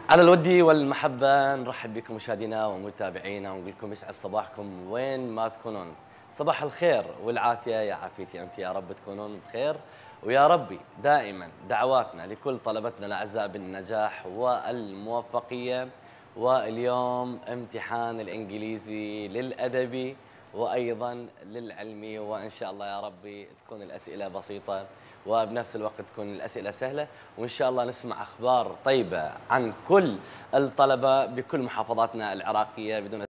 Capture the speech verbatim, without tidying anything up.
على الود والمحبة نرحب بكم مشاهدينا ومتابعينا ونقول لكم يسعد صباحكم وين ما تكونون. صباح الخير والعافية، يا عافيتي أنت يا رب تكونون بخير، ويا ربي دائما دعواتنا لكل طلبتنا الأعزاء بالنجاح والموفقية. واليوم امتحان الإنجليزي للأدبي وأيضا للعلمي، وإن شاء الله يا ربي تكون الأسئلة بسيطة وبنفس الوقت تكون الأسئلة سهلة، وإن شاء الله نسمع أخبار طيبة عن كل الطلبة بكل محافظاتنا العراقية بدون